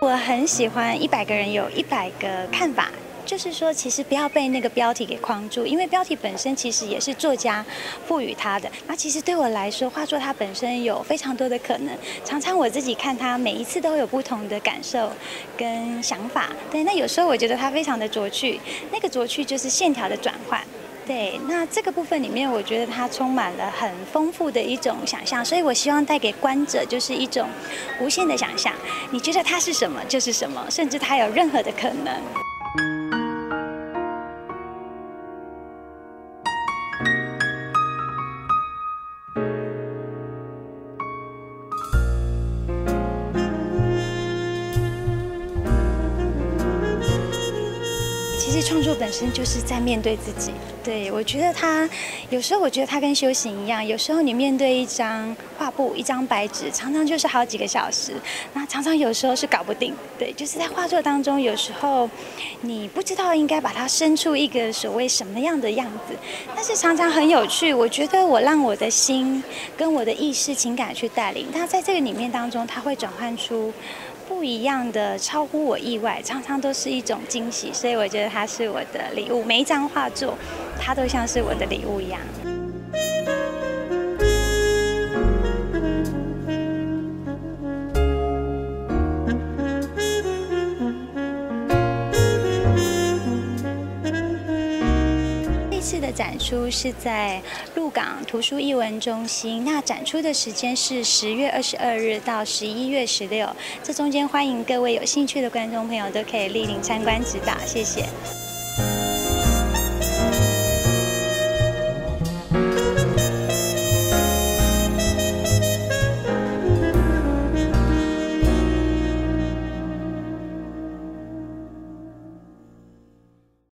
我很喜欢100个人有100个看法。就是说，其实不要被那个标题给框住，因为标题本身其实也是作家赋予它的。那其实对我来说，画作它本身有非常多的可能。常常我自己看它，每一次都有不同的感受跟想法。对，那有时候我觉得它非常的拙趣，那个拙趣就是线条的转换。对，那这个部分里面，我觉得它充满了很丰富的一种想象，所以我希望带给观者就是一种无限的想象。你觉得它是什么就是什么，甚至它有任何的可能。其实创作本身就是在面对自己。对，我觉得有时候我觉得它跟修行一样，有时候你面对一张画布、一张白纸，常常就是好几个小时，那常常有时候是搞不定。对，就是在画作当中，有时候你不知道应该把它生出一个所谓什么样的样子，但是常常很有趣。我觉得我让我的心跟我的意识、情感去带领，它在这个里面当中，它会转换出不一样的，超乎我意外，常常都是一种惊喜，所以我觉得它是我的礼物。每一张画作，它都像是我的礼物一样。这次的展出是在鹿港图书艺文中心，那展出的时间是10月22日到11月16，这中间欢迎各位有兴趣的观众朋友都可以莅临参观指导，谢谢。